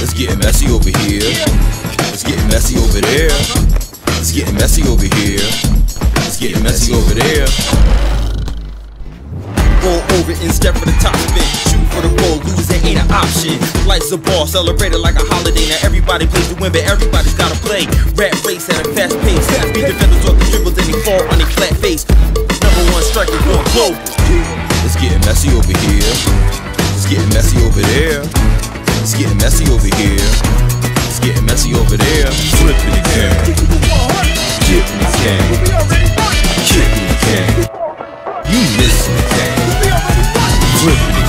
It's getting messy over here. It's getting messy over there. It's getting messy over here. It's getting messy over there. Roll over and step for the top spin. Shoot for the goal, losing ain't an option. Life's a ball, celebrated like a holiday. Now everybody plays to win, but everybody's gotta play. Rat race at a fast pace. Beat defenders off the dribbles, then they fall on their flat face. Number one striker going global. It's getting messy over here. It's getting messy over there. It's getting messy over here. It's getting messy over there. Flipping the game. Kicking the game. Kicking the game. You missing the game. Flipping the